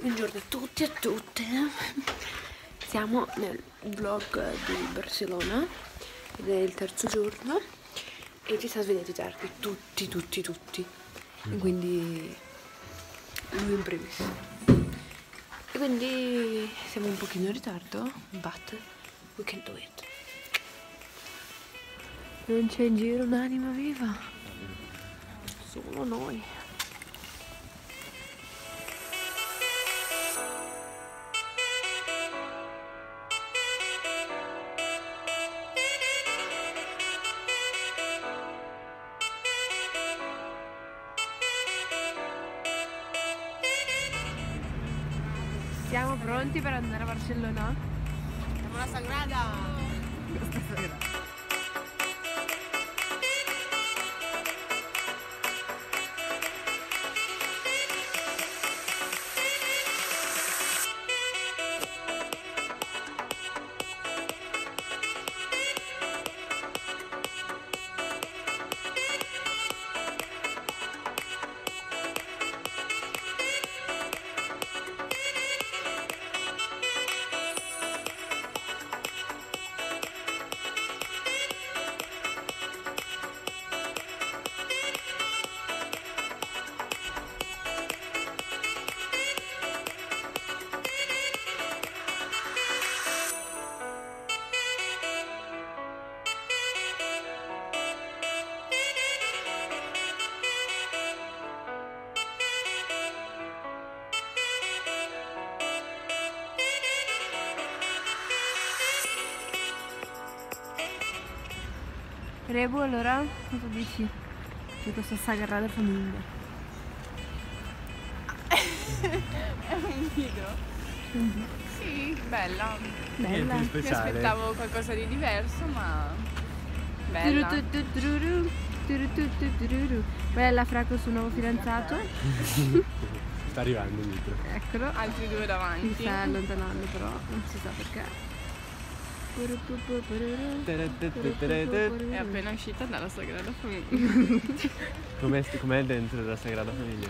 Buongiorno a tutti e a tutte. Siamo nel vlog di Barcellona ed è il terzo giorno e ci sta svegliati tardi, tutti. E quindi lui in primis. E quindi siamo un pochino in ritardo, but we can do it. Non c'è in giro un'anima viva, solo noi. Siamo pronti per andare a Barcellona? Siamo alla Sagrada! Rebu, allora cosa dici di questa sagrada famiglia? È un video? Sì, bella. Bella. Mi aspettavo qualcosa di diverso, ma bella. Bella Fra con il suo nuovo fidanzato. Sta arrivando dietro. Eccolo. Altri due davanti. Si sta allontanando però, non si sa perché. È appena uscita dalla Sagrada Famiglia. Com'è dentro la Sagrada Famiglia?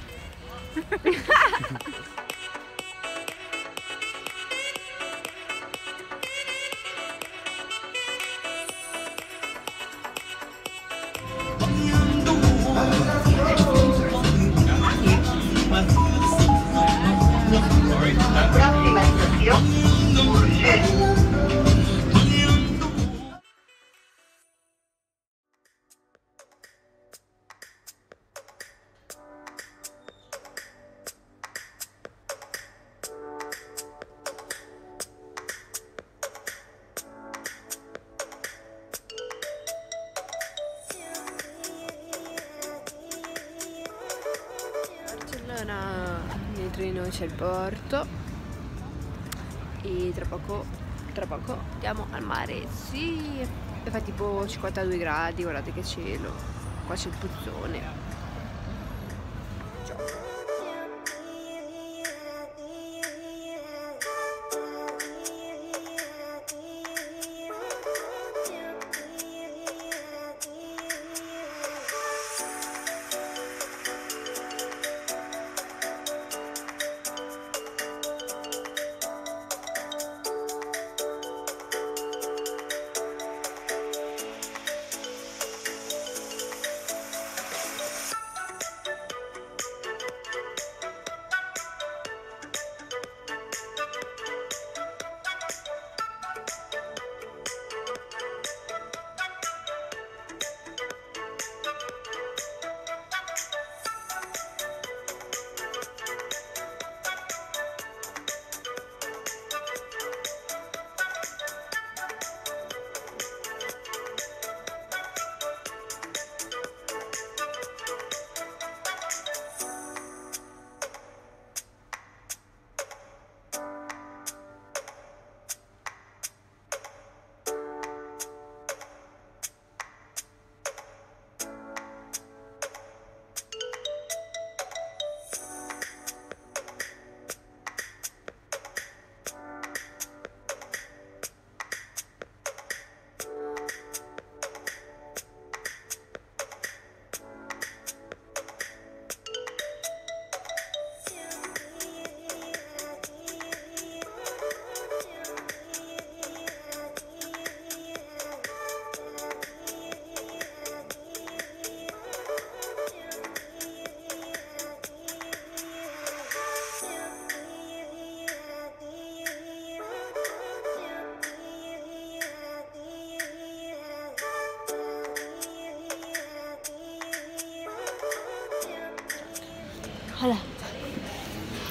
Prossima stazione. Barcellona, nel treno c'è il porto e tra poco andiamo al mare. Sì, e fa tipo 52 gradi, guardate che cielo, qua c'è il puzzone.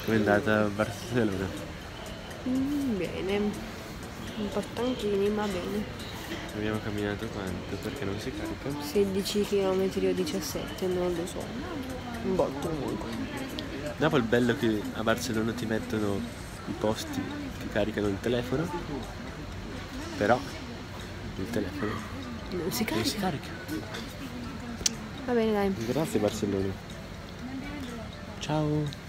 Come è andata a Barcellona? Bene, un po' stanchini ma bene. Abbiamo camminato quanto? Perché non si carica? 16 km o 17, non lo so. Un botto comunque. Dopo il bello che a Barcellona ti mettono i posti che caricano il telefono, però il telefono Non si non si carica. carica. Va bene, dai. Grazie Barcellona. Ciao.